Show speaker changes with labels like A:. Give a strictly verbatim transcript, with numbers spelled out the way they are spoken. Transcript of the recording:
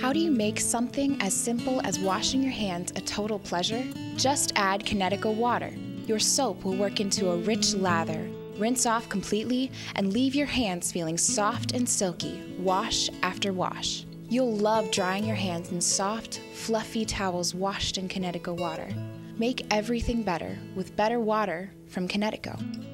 A: How do you make something as simple as washing your hands a total pleasure? Just add Kinetico water. Your soap will work into a rich lather. Rinse off completely and leave your hands feeling soft and silky, wash after wash. You'll love drying your hands in soft, fluffy towels washed in Kinetico water. Make everything better with better water from Kinetico.